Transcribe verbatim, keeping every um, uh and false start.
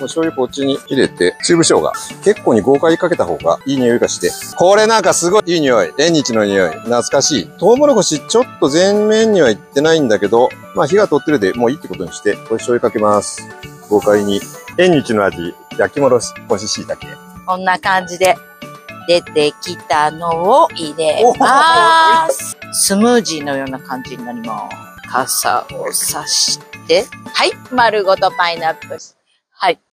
う醤油こっちに入れて、粒生姜。結構に豪快にかけた方がいい匂いがして。これなんかすごいいい匂い。縁日の匂い。懐かしい。トウモロコシちょっと全面にはいってないんだけど、まあ火が通ってるでもういいってことにして、これ醤油かけます。豪快に。縁日の味、焼き戻し干し椎茸。 こんな感じで出てきたのを入れます。スムージーのような感じになります。傘をさして、はい、丸ごとパイナップル。はい。